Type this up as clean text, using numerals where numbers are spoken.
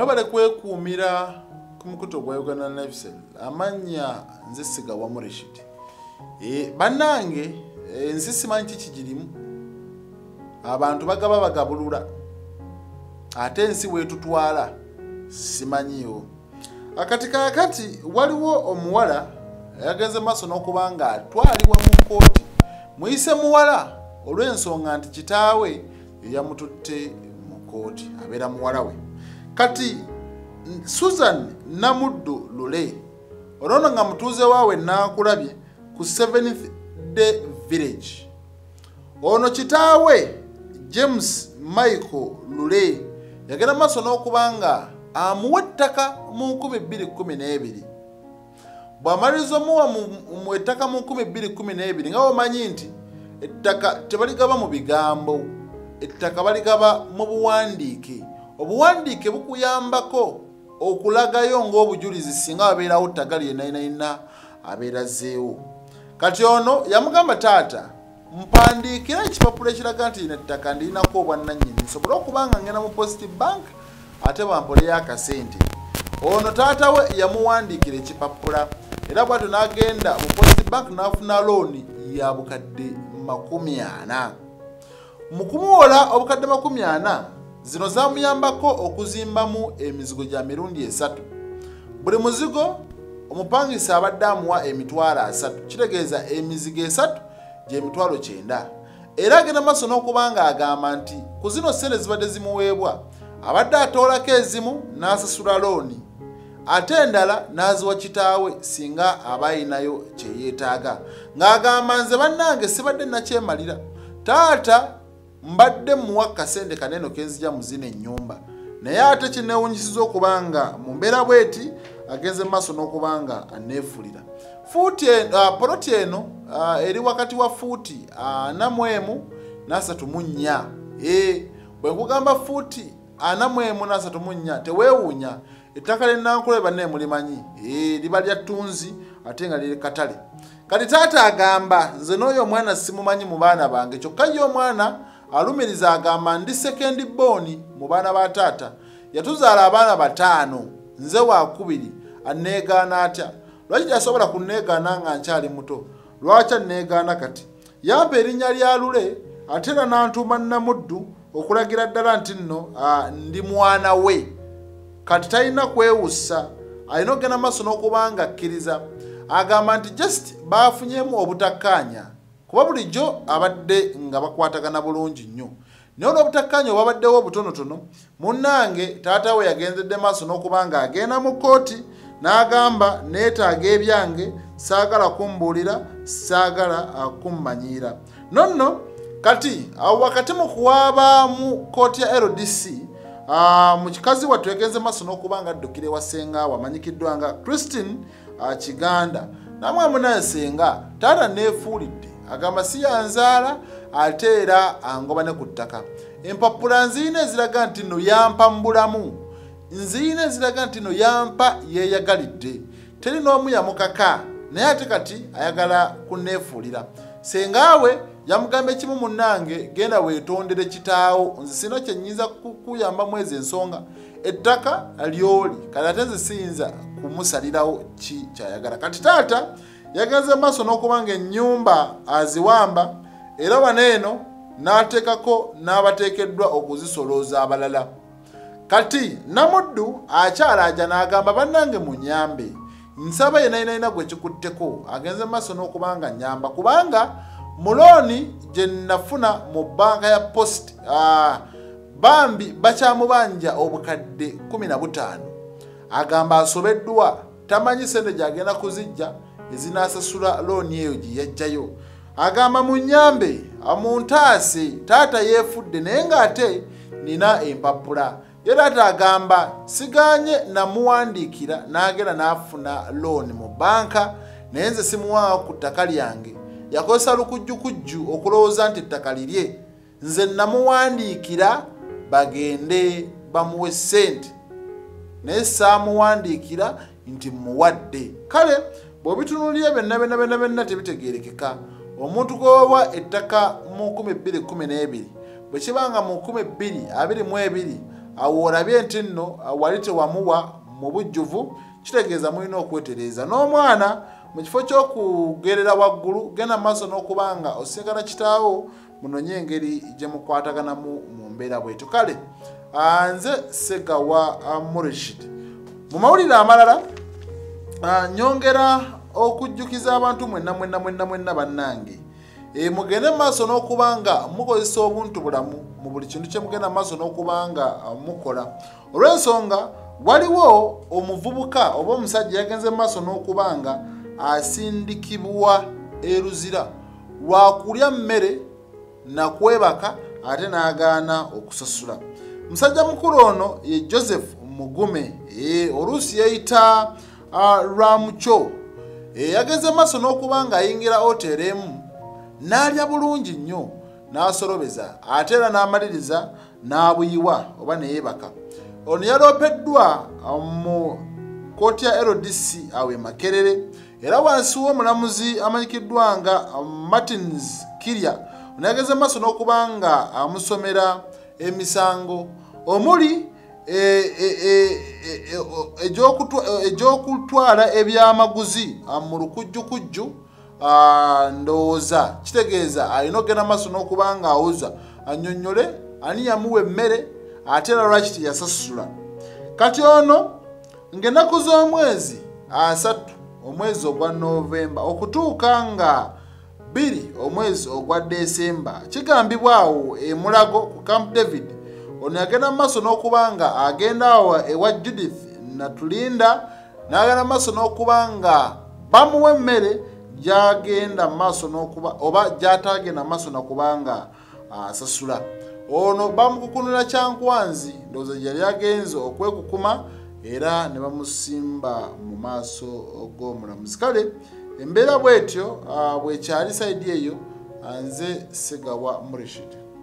mwebale kwekuumira ku mukutu gwa Uganda Lifestyle amanya nze Siga wa Murishid. Bannange nsi simanyi kiki kirimu. Abantu bagaba bagabulula. Ate nsi wetutwala simanyiyo. Akati waliwo omuwala yagenze maaso n'okubanga atwalibwa mu kkooti. Muyise muwala olw'ensonga nti kitaawe yamututte mu kkooti abeera muwala we. Kati Susan Namuddu Lule olwono nga mutuuze waawe naakulabye ku 7th Day Village. Ono kitaawe James Michael Lule yagenda maaso n'okubanga amuwa ettaka mu 2012. Bw'amaliriza omuwa mu ettaka mu 2012 nga omanyi nti ettaka tebaligaba mu bigambo, ettaka baligaba mu buwandiike. Obuwandiike bukuyambako okulagayo ng'obujulizi singa wabeerawo ttaka lyenayinayina abeerazeewo. Kati ono yamugamba taata mpandiikira ekipapula ekiraga nti lino ettaka ndirinako obwannannyini nsobole okubanga ngenda mu Post Bank ate bampoleyo akasente. Ono taata we yamuwandiikira ekipapula era bw'atyo n'agenda mu Post Bank n'afuna looni ya bukadde 40. Mu kumuwola obukadde 40 zino zamuyambako okuzimbamu emizigo gya mirundi 3. Buli muzigo omupangisa abadde amuwa emitwalo 3, kitegeeza emizigo 3 gye mitwalo 9. Era agenda maaso n'okubanga agamba nti ku zino ssente zibadde zimuweebwa abadde atoolako ezimu n'asasula looni ate endala n'aziwa kitaawe singa aba ayinayo kye yeetaaga. Ng'agamba nze bannange sibadde nakyemalira, taata mbadde muwa kasente kaneno kenzija muzina ennyumba naye ate kineewunyisiza okubanga mu mbeera bweti agenze maaso n'okubanga aneefulira. Fuuti poloti eno eri wakati wa fuuti 4.34. Bwe nkugamba fuuti 4.34 teweewuunya ettaka ly'ennankula banne mulimanyi liba lya ttunzi ate nga liri katale. Kati taata agamba nze n'oyo omwana simumanyi mu baana bange kyokka ye omwana alumiriza agamba ndi second born mu baana ba taata yatuzaala abaana 5 nze wakubiri anneegaana atya. Lwaki yasobola kunneegaana nga nkyali muto? Lwaki anneegaana kati? Yampa erinnya lya Lule ate era n'antuuma Namuddu okulagira ddala nti nno ndi mwana we. Kati talina kwewussa, alina okugenda maaso n'okubanga akkiriza. Agamba nti just baafunyeemu obutakkaanya kuba bulijjo abadde nga bakwatagana bulungi nnyo. Naye olw'obutakkaanya obwabaddewo obutonotono, munnange taata we yagenzedde maaso n'okubanga agenda mu kkooti n'agamba neetaaga ebyange, saagala kumbuulira, saagala kummanyiira. Nonno kati awo wakati mu kuwaaba mu kkooti ya LDC mukikazi wattu yagenze maaso n'okubanga addukire wa ssenga wamanyikiddwa nga Christine Kiganda namwamu naye senga taata neefuulidde agamba si yanzaala ate era angoba ne ku ttaka. Empapula nziina eziraga nti nno yampa mu bulamu, nziina eziraga nti nno yampa yeeyagalidde, teri n'omu yamukaka naye ate kati ayagala kunneefuulira. Sengaawe yamugamba ekimu munnange genda weetondere kitaawo nze sino kye nnyinza kukuyambamu ezo ensonga ettaka lyoli kati ate nze siyinza kumusalirawo ki kyayagala. Kati taata yagenze maaso n'okubanga ennyumba aziwamba era waneeno n'ateekako n'abateekeddwa okuzisolooza abalala. Kati Namuddu akyalaaja n'agamba bannange munyambe, nsaba yenayinayina gwe kikutteko agenze maaso n'okubanga nyamba kubanga mulooni gye nafuna mu banka ya Post bambi bakyamubanja obukadde 15. Agamba asobeddwa tamanyi sente gyagenda kuzijja ezinaasasula looni eyo gye yajjayo. Agamba munyambe amuntaase taata yeefudde naye ng'ate nina empapula. Ye taata agamba siganye namuwandiikira n'agenda n'afuna looni mu banka naye nze simuwaawo ku ttaka lyange. Yakozesa lukujjukujju okulowooza nti ettaka lirye, nze namuwandiikira bagende bamuwe ssente naye saamuwandiikira nti muwadde. Kale bw'obitunulira byonna tebitegeerekeka. Omuntu gwowa ettaka mu 2012 bwe kibanga mu 2022 awo olabye nti nno wali tewamuwa mu bujjuvu, kitegeeza mulina okwetereeza. N'omwana mu kifo ky'okugerera waggulu, genda maaso n'okubanga osisinkana kitaawo munonye engeri gye mukwataganamu mu mbeera bwetyo. Kale nze Ssegawa Murshid. Mu mawulire amalala nyongera okujjukiza abantu mwenna bannange, mugende maaso n'okubanga mukozesa obuntu bulamu mu buli kintu kye mugenda maaso n'okubanga mukola. Olw'ensonga waliwo omuvubuka oba omusajja yagenze maaso n'okubanga asindikibwa eruzira lwa kulya mmere na kwebaka ate n'agaana okusasula. Musajja mukulu ono ye Joseph Mugume, oluusi yeyita Lwamucho. Yagenze maaso n'okubanga ayingira hoteri emu n'alya bulungi nnyo n'asolobeza ate era n'amaliriza n'abuyiwa oba ne yeebaka. Ono yaloopeddwa mu kkooti ya LDC awe Makerere, era wansi w'omulamuzi amanyikiddwa nga Martins Kirya. Ono yagenze maaso n'okubanga amusomera emisango omuli egy'okutwala ebyamaguzi mu lukujjukujju. Ndowooza kitegeeza alina okugenda maaso n'okubanga awuza annyonnyole ani yamuwa emmere ate era lwaki teyasasula. Kati ono ng'ennaku z'omwezi 3 omwezi ogwa Novemba okutuuka nga 2 omwezi ogwa Desemba, kigambibwa awo e Mulago ku Camp David, ono yagenda maaso n'okubanga agenda awo ewa Judith Natulinda n'agenda maaso n'okubanga bamuwa emmere gyagenda maaso n'okuba oba gyatagenda maaso n'okubanga asasula. Ono bamukukunula kyankwanzi, ndowooza yali agenze okwekukuma era ne bamusimba mu maaso g'omulamuzi. Kale embeera bwetyo bwekyali sayidi eyo. Nze Ssegawa Murshid.